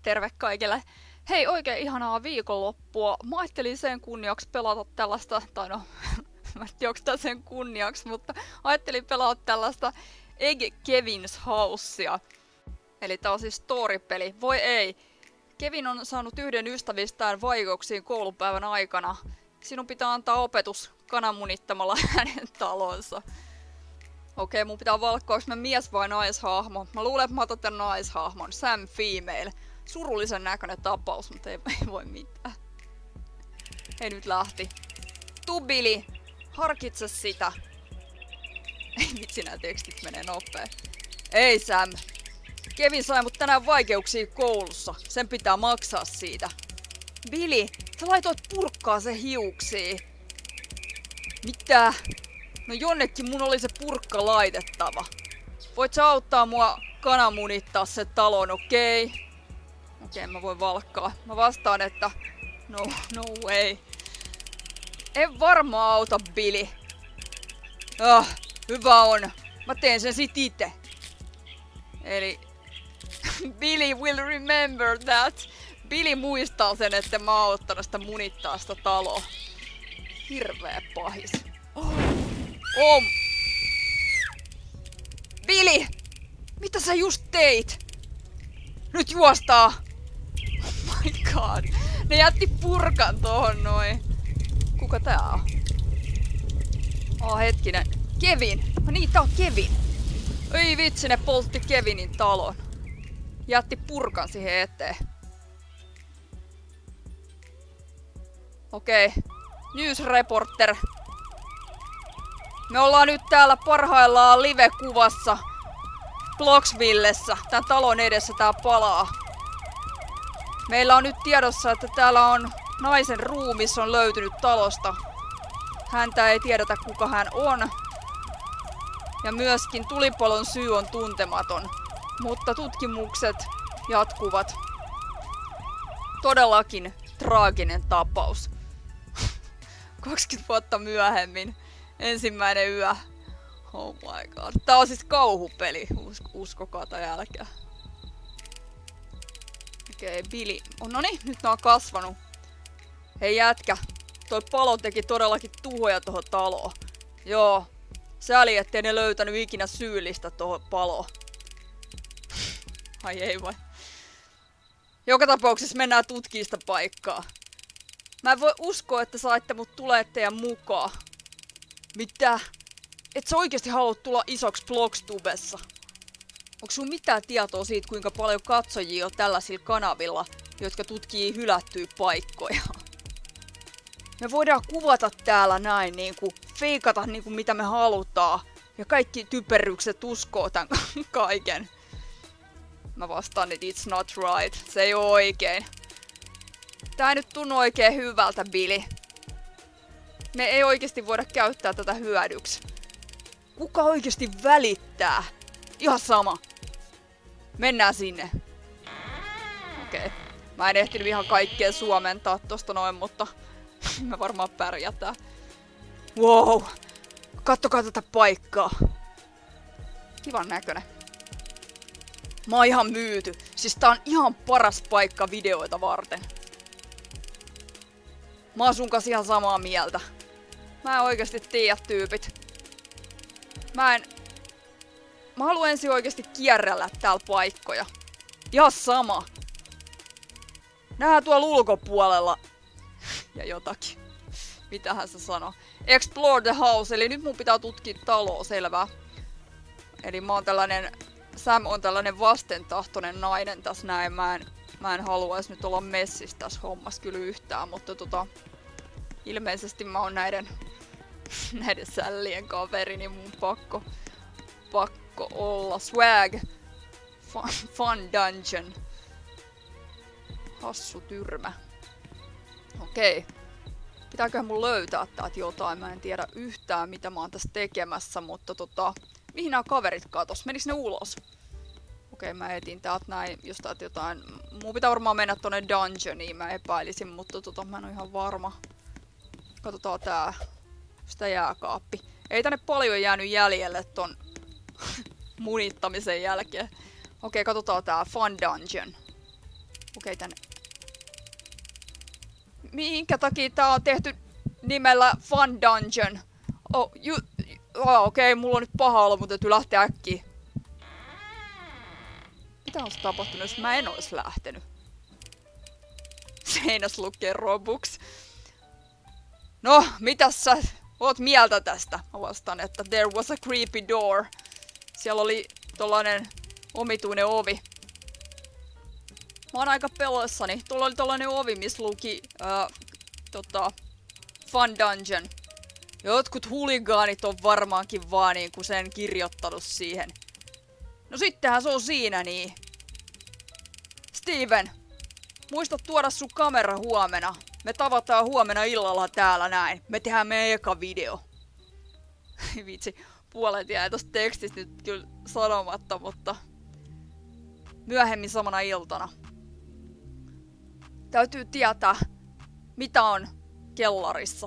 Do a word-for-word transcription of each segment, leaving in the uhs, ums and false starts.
Terve kaikille! Hei, oikein ihanaa viikonloppua. Mä ajattelin sen kunniaksi pelata tällaista, tai no, mä en tiedä onko tää sen kunniaksi, mutta ajattelin pelata tällaista Egg Kevin's Housea. Eli tää on siis story-peli. Voi ei! Kevin on saanut yhden ystävistään vaikeuksiin koulupäivän aikana. Sinun pitää antaa opetus kananmunittamalla hänen talonsa. Okei, mun pitää valkkaa, onko mä mies vai naishahmo. Mä luulen, että mä otan tän naishahmon. Sam Female. Surullisen näköinen tapaus, mutta ei, ei voi mitään. Ei nyt lähti. Tuu Billy, harkitse sitä. Ei vitsi, nää tekstit menee nopea. Ei Sam. Kevin sai mut tänään vaikeuksia koulussa. Sen pitää maksaa siitä. Billy, sä laitoit purkkaa se hiuksiin. Mitä? No jonnekin mun oli se purkka laitettava. Voit sä auttaa mua kananmunittaa se talon, okei? Okay? Okei, okay, mä voin valkkaa. Mä vastaan, että no, no way. En varmaan auta, Billy. Ah, hyvä on. Mä teen sen sit ite. Eli Billy will remember that. Billy muistaa sen, että mä oon auttanut sitä munittaa sitä taloa. Hirveä pahis. Oh. Oh. Billy! Mitä sä just teit? Nyt juostaa! Oh my god. Ne jätti purkan tohon noin. Kuka tää on? Oh hetkinen. Kevin! No niin, tää on Kevin. Ei vitsi, ne poltti Kevinin talon. Jätti purkan siihen eteen. Okei. Okay. News reporter. Me ollaan nyt täällä parhaillaan live-kuvassa Bloxvillessä. Tän talon edessä tää palaa. Meillä on nyt tiedossa, että täällä on naisen ruumis on löytynyt talosta. Häntä ei tiedetä kuka hän on. Ja myöskin tulipalon syy on tuntematon. Mutta tutkimukset jatkuvat. Todellakin traaginen tapaus. kaksikymmentä vuotta myöhemmin. Ensimmäinen yö. Oh my god. Tää on siis kauhupeli. Us uskokaa tai älkää. Okei, okay, Billy. Oh, noni, nyt ne on kasvanut. Hei jätkä. Toi palo teki todellakin tuhoja tohon taloon. Joo. Sääli, ettei ne löytänyt ikinä syyllistä tohon paloon. Ai ei vai. Joka tapauksessa mennään tutkimaan sitä paikkaa. Mä en voi uskoa, että saitte mut tulee teidän mukaan. Mitä? Et sä oikeesti haluat tulla isoksi Bloxtubessa? Onks sun mitään tietoa siitä, kuinka paljon katsojia on tällaisilla kanavilla, jotka tutkii hylättyjä paikkoja? Me voidaan kuvata täällä näin, niinku, feikata niinku mitä me halutaan. Ja kaikki typerrykset uskoo tän kaiken. Mä vastaan, että it's not right. Se ei oo oikein. Tää ei nyt tunnu oikein hyvältä, Billy. Me ei oikeesti voida käyttää tätä hyödyksi. Kuka oikeesti välittää? Ihan sama. Mennään sinne. Okei. Okay. Mä en ehtinyt ihan kaikkea suomentaa tosta noin, mutta me varmaan pärjätään. Wow. Kattokaa tätä paikkaa. Kivan näköinen. Mä oon ihan myyty. Siis tää on ihan paras paikka videoita varten. Mä oon sun kanssa ihan samaa mieltä. Mä en oikeesti tiedä tyypit. Mä en... Mä haluan ensin oikeesti kierrellä täällä paikkoja. Ihan sama. Nähdään tuolla ulkopuolella. Ja jotakin. Mitähän se sanoo? Explore the house. Eli nyt mun pitää tutkia taloa, selvää. Eli mä oon tällainen... Sam on tällainen vastentahtoinen nainen tässä näin. Mä en, mä en haluais nyt olla messissä tässä hommassa kyllä yhtään, mutta tota... Ilmeisesti mä oon näiden... näiden sällien kaveri, niin mun pakko... Pakko olla. Swag! Fun, fun dungeon. Hassu tyrmä. Okei. Pitääköhän mun löytää täältä jotain? Mä en tiedä yhtään mitä mä oon tässä tekemässä, mutta tota... Mihin nämä kaverit katos? Menis ne ulos? Okei, mä etin täältä näin, jos täältä jotain... Mun pitää varmaan mennä tonne dungeoniin, mä epäilisin, mutta tota, mä en oo ihan varma. Katsotaan tää. Sitä jääkaappi. Ei tänne paljon jäänyt jäljelle ton munittamisen jälkeen. Okei, katsotaan tää Fun Dungeon. okay, tänne. Minkä takia tää on tehty nimellä Fun Dungeon? Oh, ju... oh, okei, okay, mulla on nyt paha olo, mutta täytyy lähteä äkkiä. Mitä olisi tapahtunut, jos mä en olisi lähtenyt? Seinäs lukee Robux. No, mitäs sä oot mieltä tästä? Mä vastaan, että there was a creepy door. Siellä oli tollanen omituinen ovi. Mä oon aika peloissani. Tuolla oli tollanen ovi, missä luki ää, tota, Fun Dungeon. Jotkut huligaanit on varmaankin vaan niinku sen kirjoittanut siihen. No sittenhän se on siinä niin. Steven, muista tuoda sun kamera huomenna. Me tavataan huomenna illalla täällä näin. Me tehdään meidän eka video. Vitsi, puolet jäi tosta tekstistä nyt kyllä sanomatta, mutta myöhemmin samana iltana. Täytyy tietää, mitä on kellarissa.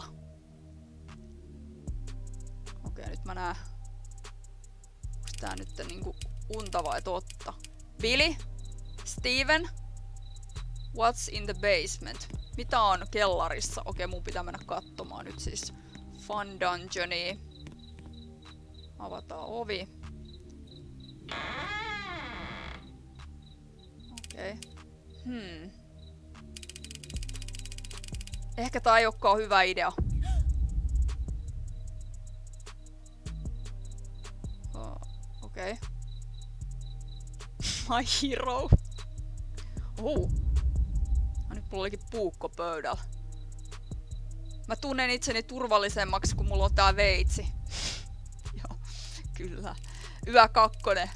Okei, nyt mä näen. Onks tää nyt niinku unta vai totta? Billy? Steven? What's in the basement? Mitä on kellarissa? Okei, mun pitää mennä katsomaan nyt siis Fun Dungeonia. Avataan ovi. Okei. Hmm. Ehkä tää ei olekaan hyvä idea. Oh, okei. Okay. My hero. Oh. No nyt mulla olikin puukko pöydällä. Mä tunnen itseni turvallisemmaksi, kun mulla on tää veitsi. Joo, kyllä. Yö kakkonen.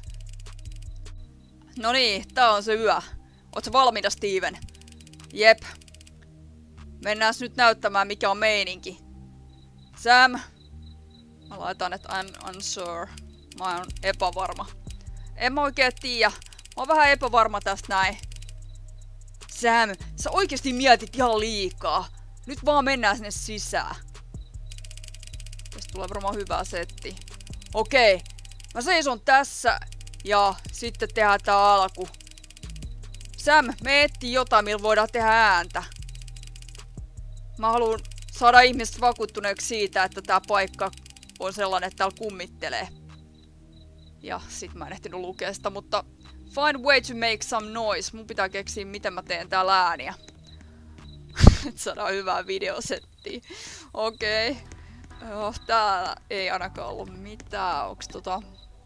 No niin, tää on se yö. Oot sä valmiina, Steven? Jep. Mennään nyt näyttämään, mikä on meininki. Sam. Mä laitan, että I'm unsure. Mä oon epävarma. En mä oikein tiedä. Mä oon vähän epävarma tästä näin. Sam, sä oikeesti mietit ihan liikaa. Nyt vaan mennään sinne sisään. Tästä tulee varmaan hyvä setti. Okei. Mä seison tässä. Ja sitten tehdään tää alku. Sam, me etsii jotain, millä voidaan tehdä ääntä. Mä haluan saada ihmiset vakuuttuneeksi siitä, että tää paikka on sellainen, että täällä kummittelee. Ja sit mä en ehtinyt lukea sitä, mutta find way to make some noise. Mun pitää keksiä, miten mä teen täällä ääniä. Et saadaan hyvää videosettiä. Okei. Okay. Joo, täällä ei ainakaan ollut mitään. Onks tota...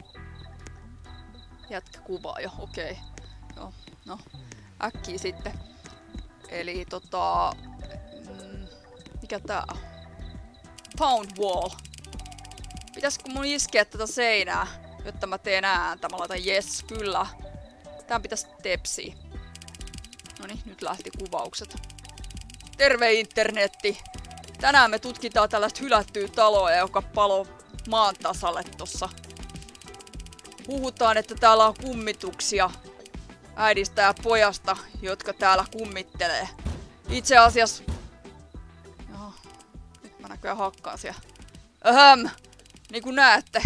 Jätkä kuvaa jo, okei. Okay. Joo, no. Äkkiä sitten. Eli tota... Mm, mikä tää on? Pound wall. Pitäisikö mun iskeä tätä seinää, jotta mä teen ääntä? Mä laitan yes, kyllä. Tän pitäis tepsiä. Noniin, nyt lähti kuvaukset. Terve internetti! Tänään me tutkitaan tällaista hylättyä taloa, joka palo maan tasalle tossa. Puhutaan, että täällä on kummituksia äidistä ja pojasta, jotka täällä kummittelee. Itse asiassa... Joo, nyt mä näköjään hakkaan siellä. Öhöm! Niin kuin näette.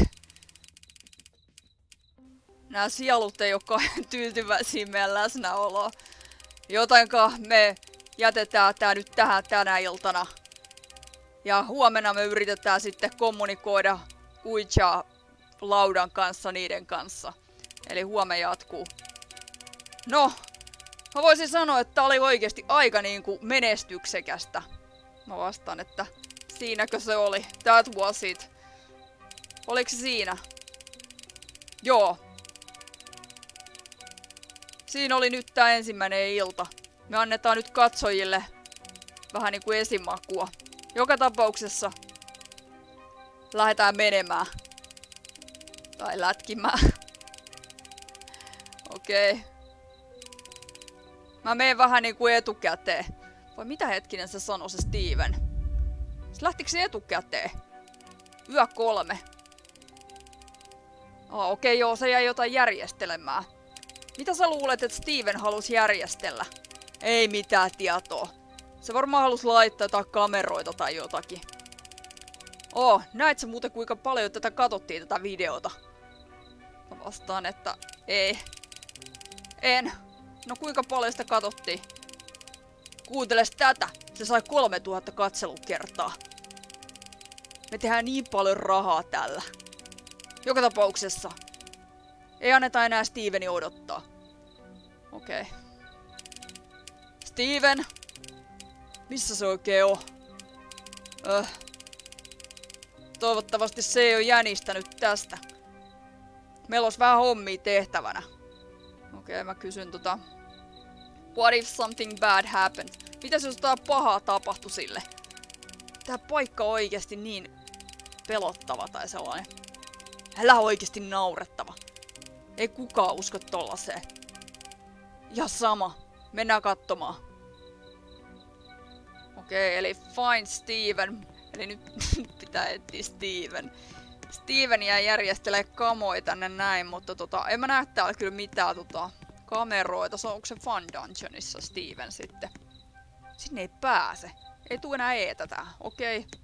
Nämä sielut ei ole tyytyväisiä meidän läsnäoloa. Jotenka me jätetään tää nyt tähän tänä iltana. Ja huomenna me yritetään sitten kommunikoida Ouija-laudan kanssa niiden kanssa. Eli huomenna jatkuu. No, mä voisin sanoa, että tää oli oikeesti aika niinku menestyksekästä. Mä vastaan, että siinäkö se oli. That was it. Oliko se siinä? Joo. Siinä oli nyt tää ensimmäinen ilta. Me annetaan nyt katsojille vähän niinku esimakua. Joka tapauksessa lähdetään menemään. Tai lätkimään. Okei. Okay. Mä menen vähän niinku etukäteen. Vai mitä hetkinen se sanoi se Steven? Se lähtikö se etukäteen? Yö kolme. Oh, okei, okay, joo, se jäi jotain järjestelemään. Mitä sä luulet, että Steven halusi järjestellä? Ei mitään tietoa. Se varmaan halusi laittaa jotain kameroita tai jotakin. Oh, näit sä muuten kuinka paljon tätä katsottiin tätä videota? Mä vastaan, että ei. En. No kuinka paljon sitä katsottiin? Kuunteles tätä. Se sai kolmetuhatta katselukertaa. Me tehdään niin paljon rahaa tällä. Joka tapauksessa. Ei anneta enää Steveni odottaa. Okei. Okay. Steven! Missä se oikein on? Öh. Toivottavasti se ei ole jänistänyt tästä. Meillä olisi vähän hommia tehtävänä. Okei, okay, mä kysyn tota... What if something bad happens? Mitäs jos jotain pahaa tapahtui sille? Tää paikka on oikeesti niin pelottava tai sellainen. Älä oikeesti naurettava. Ei kukaan usko tollaseen. Ja sama. Mennään katsomaan. Okei, okay, eli find Steven. Eli nyt pitää etsiä Steven. Steveniä järjestelee kamoja tänne näin, mutta tota, en mä näe täällä kyllä mitään tota, kameroita. Se onko se Fun Dungeonissa Steven sitten? Sinne ei pääse. Ei tuu enää eetätä. Okei. Okay.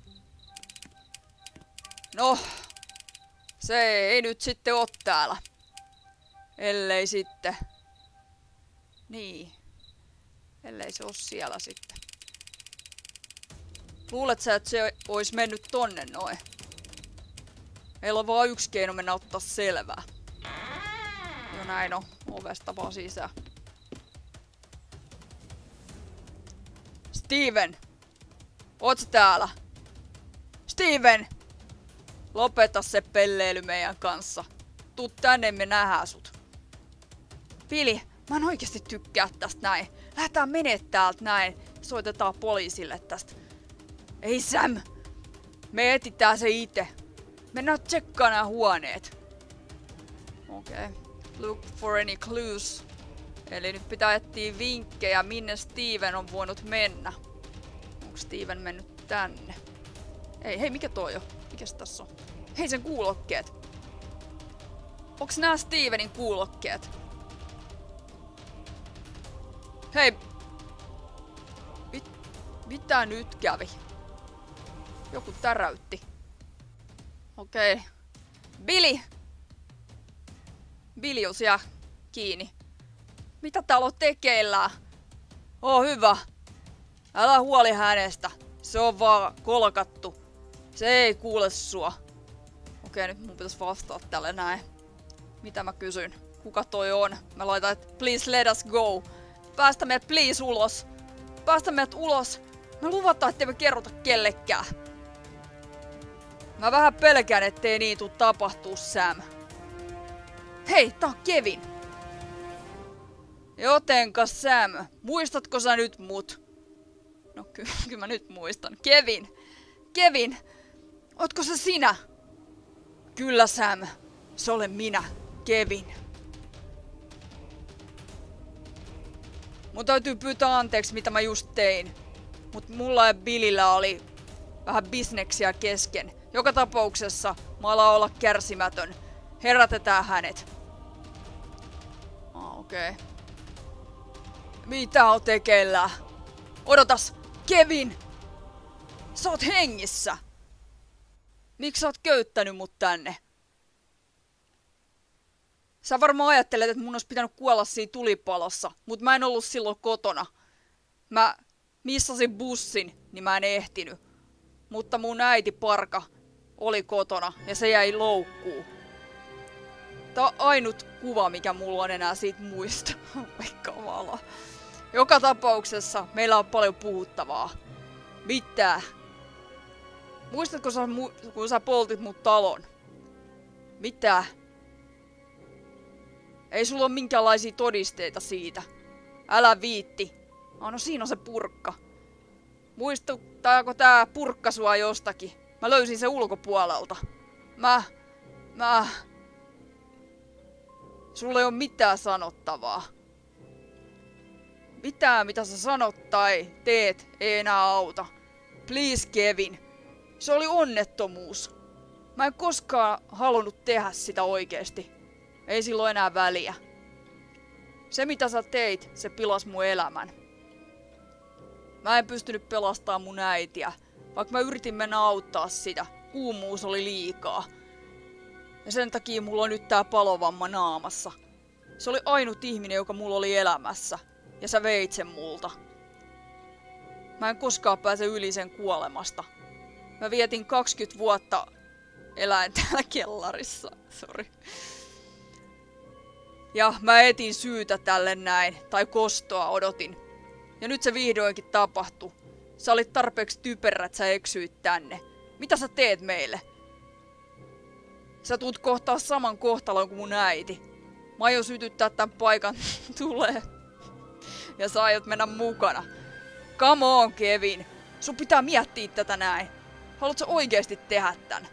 No. Se ei nyt sitten oo täällä. Ellei sitten. Niin. Ellei se oo siellä sitten. Luulet sä, että se ois mennyt tonne noin? Meillä on vaan yksi keino mennä ottaa selvää. Jo näin on. Ovesta vaan sisään. Steven! Oot sä täällä? Steven! Lopeta se pelleily meidän kanssa. Tuu tänne, me nähdään sut. Billy, mä en oikeesti tykkää tästä näin. Lähdetään menee täältä näin. Soitetaan poliisille tästä. Ei Sam! Me etitään se ite. Mennään tsekkaan nää huoneet. Okei. Okay. Look for any clues. Eli nyt pitää etsiä vinkkejä, minne Steven on voinut mennä. Onko Steven mennyt tänne? Ei, hei, mikä toi on? Mikäs tässä on? Hei, sen kuulokkeet. Onks nää Stevenin kuulokkeet? Hei! Mit, mitä nyt kävi? Joku täräytti. Okei. Okay. Billy! Billy on siellä kiinni. Mitä täällä on tekeillään? Oo hyvä. Älä huoli hänestä. Se on vaan kolkattu. Se ei kuule sua. Okei, nyt mun pitäis vastata tälle näin. Mitä mä kysyn? Kuka toi on? Mä laitan, että please let us go. Päästä meidät please ulos. Päästä meidät ulos. Mä luvataan, ettei me kerrota kellekään. Mä vähän pelkään, ettei niin tuu tapahtuu, Sam. Hei, tää on Kevin. Jotenka Sam, muistatko sä nyt mut? No kyllä, kyllä mä nyt muistan. Kevin! Kevin! Ootko se sinä? Kyllä Sam, se olen minä, Kevin. Mun täytyy pyytää anteeksi, mitä mä just tein. Mut mulla ja Billyllä oli vähän bisneksiä kesken. Joka tapauksessa mä alan olla kärsimätön. Herätetään hänet. Ah, okei. Okay. Mitä on tekeillä? Odotas! Kevin! Sä oot hengissä! Miksi sä oot köyttänyt mut tänne? Sä varmaan ajattelet, että mun olisi pitänyt kuolla siinä tulipalossa, mut mä en ollut silloin kotona. Mä missasin bussin, niin mä en ehtinyt. Mutta mun äiti Parka oli kotona ja se jäi loukkuun. Tää on ainut kuva, mikä mulla on enää siitä muista. Kamala. Joka tapauksessa meillä on paljon puhuttavaa. Mitä? Muistatko sä, kun sä poltit mut talon? Mitä? Ei sulla ole minkäänlaisia todisteita siitä. Älä viitti. Oh, no siinä on se purkka. Muistuttaako tää purkka sua jostakin? Mä löysin sen ulkopuolelta. Mä... Mä... Sulla ei ole mitään sanottavaa. Mitään, mitä sä sanot tai teet, ei enää auta. Please, Kevin. Se oli onnettomuus. Mä en koskaan halunnut tehdä sitä oikeesti. Ei silloin enää väliä. Se, mitä sä teit, se pilas mun elämän. Mä en pystynyt pelastamaan mun äitiä, vaikka mä yritin mennä auttaa sitä. Kuumuus oli liikaa. Ja sen takia mulla on nyt tää palovamma naamassa. Se oli ainut ihminen, joka mulla oli elämässä. Ja sä veit sen multa. Mä en koskaan pääse yli sen kuolemasta. Mä vietin kaksikymmentä vuotta eläin täällä kellarissa. Sori. Ja mä etin syytä tälle näin. Tai kostoa odotin. Ja nyt se vihdoinkin tapahtui. Sä olit tarpeeksi typerä, että sä eksyit tänne. Mitä sä teet meille? Sä tuut kohtaa saman kohtalon kuin mun äiti. Mä aion sytyttää tän paikan tulee. Ja sä aiot mennä mukana. Come on, Kevin. Sun pitää miettiä tätä näin. Haluatko sä oikeesti tehdä tän?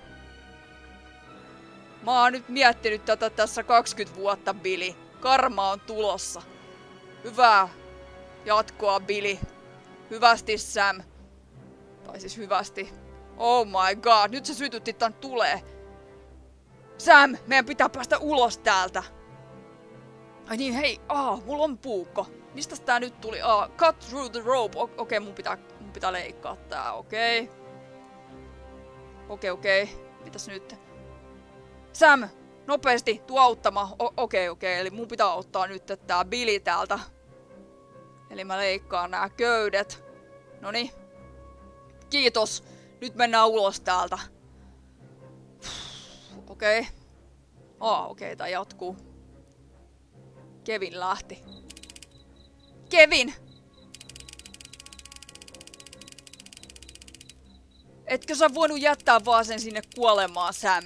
Mä oon nyt miettinyt tätä tässä kaksikymmentä vuotta, Billy. Karma on tulossa. Hyvää jatkoa, Billy. Hyvästi, Sam. Tai siis hyvästi. Oh my god, nyt se sytytti tän tulee. Sam, meidän pitää päästä ulos täältä. Ai niin, hei, aa, mulla on puukko. Mistäs tää nyt tuli? Aa, cut through the rope. Okei, okay, mun pitää, mun pitää leikkaa tää, okei. Okay. Okei, okay, okei. Okay. Mitäs nyt? Sam, nopeasti, tuu auttamaan. Okei, okay, okei, okay. Eli mun pitää auttaa nyt tää Billy täältä. Eli mä leikkaan nää köydet. Noniin. Kiitos. Nyt mennään ulos täältä. Okei. Okay. Aa, okei, okay, tää jatkuu. Kevin lähti. Kevin! Etkö sä voinut jättää vaan sen sinne kuolemaan, Sam?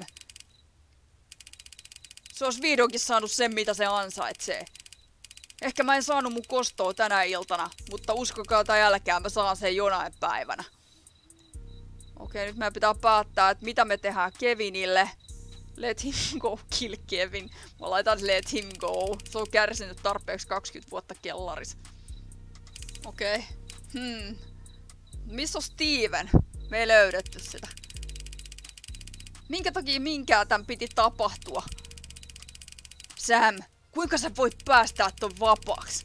Se olisi vihdoinkin saanut sen, mitä se ansaitsee. Ehkä mä en saanut mun kostoa tänä iltana, mutta uskokaa tai älkää, mä saan sen jonain päivänä. Okei, nyt meidän pitää päättää, että mitä me tehdään Kevinille. Let him go, kill Kevin. Mä laitan let him go. Se on kärsinyt tarpeeksi kaksikymmentä vuotta kellarissa. Okei. Okay. Hmm. Missä on Steven? Me ei löydetty sitä. Minkä takia minkään tän piti tapahtua? Sam, kuinka sä voit päästää ton vapaaksi?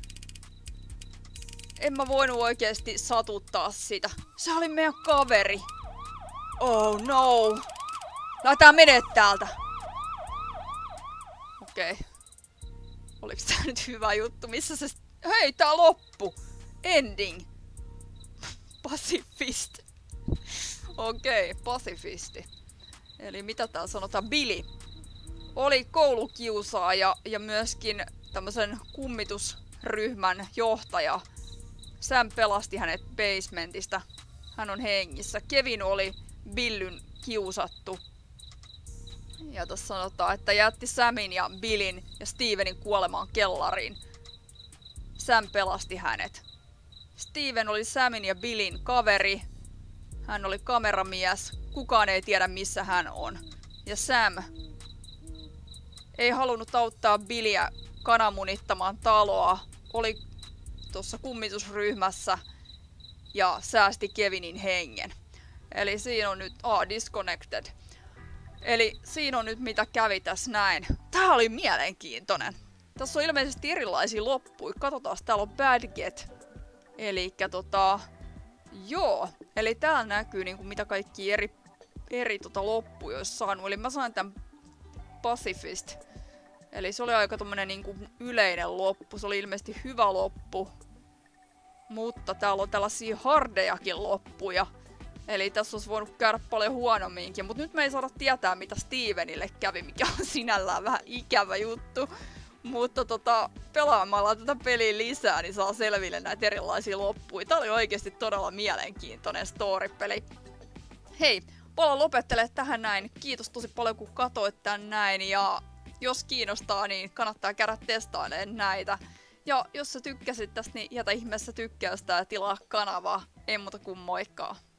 En mä voinut oikeesti satuttaa sitä. Se oli meidän kaveri. Oh no. Lähdetään menee täältä. Okei. Okay. Oliks tää nyt hyvä juttu? Missä se... Hei, tää loppu! Ending. Pasifist. Okei, okay, pasifisti. Eli mitä täällä sanotaan? Billy. Oli koulukiusaaja ja myöskin tämmösen kummitusryhmän johtaja. Sam pelasti hänet basementista. Hän on hengissä. Kevin oli Billyn kiusattu. Ja tässä sanotaan, että jätti Samin ja Billin ja Stevenin kuolemaan kellariin. Sam pelasti hänet. Steven oli Samin ja Billin kaveri. Hän oli kameramies. Kukaan ei tiedä missä hän on. Ja Sam ei halunnut auttaa Billyä kananmunittamaan taloa. Oli tuossa kummitusryhmässä ja säästi Kevinin hengen. Eli siinä on nyt... Ah, disconnected. Eli siinä on nyt mitä kävi tässä näin. Tää oli mielenkiintoinen. Tässä on ilmeisesti erilaisia loppuja. Katsotaan, täällä on Bad Get. Elikkä tota... Joo. Eli täällä näkyy niinku mitä kaikki eri, eri tota loppuja olisi saanut. Eli mä sain tän Pacifist. Eli se oli aika tommonen niinku yleinen loppu. Se oli ilmeisesti hyvä loppu. Mutta täällä on tällaisia hardejakin loppuja. Eli tässä olisi voinut käydä paljon huonomminkin, mutta nyt me ei saada tietää, mitä Stevenille kävi, mikä on sinällään vähän ikävä juttu. Mutta tota, pelaamalla tätä peliä lisää, niin saa selville näitä erilaisia loppuja. Tää oli oikeasti todella mielenkiintoinen story-peli. Hei, pala lopettelee tähän näin. Kiitos tosi paljon, kun katsoit tän näin. Ja jos kiinnostaa, niin kannattaa käydä testailemaan näitä. Ja jos sä tykkäsit tästä, niin jätä ihmeessä tykkäystä ja tilaa kanavaa. Ei muuta kuin moikkaa!